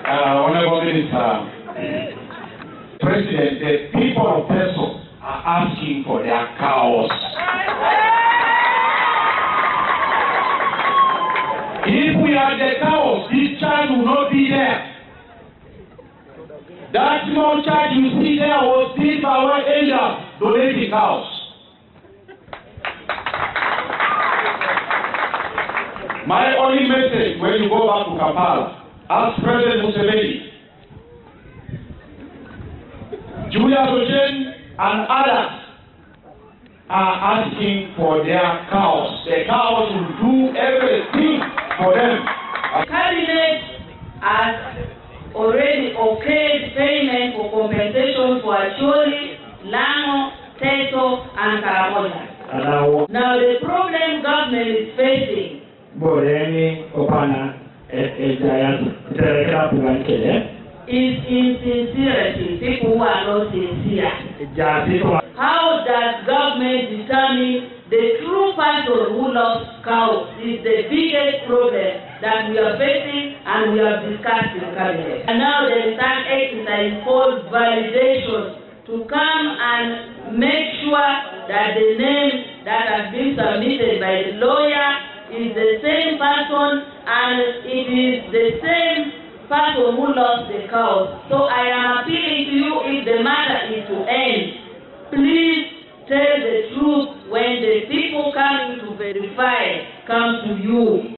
Honorable Minister, President, the people of Teso are asking for their cows. If we had the cows, this charge will not be there. That small charge you see there was this our area donating cows. My only message when you go back to Kampala, ask President Museveni, Julia Sojen and others are asking for their cows. The cows will do everything for them. Cabinet has already okayed payment for compensation for Acholi, Lano, Teso, and Karamoja. Now the problem government is facing is insincerity, people who are not sincere. How does government determine the true person who lost cows is the biggest problem that we are facing and we have discussed in Cabinet. And now the return exercise is called validation to come and make sure that the name that has been submitted by the lawyer is the same person and it is the same person who lost the cows. So I am appealing to you, if the matter is to end, please tell the truth when the people coming to verify come to you.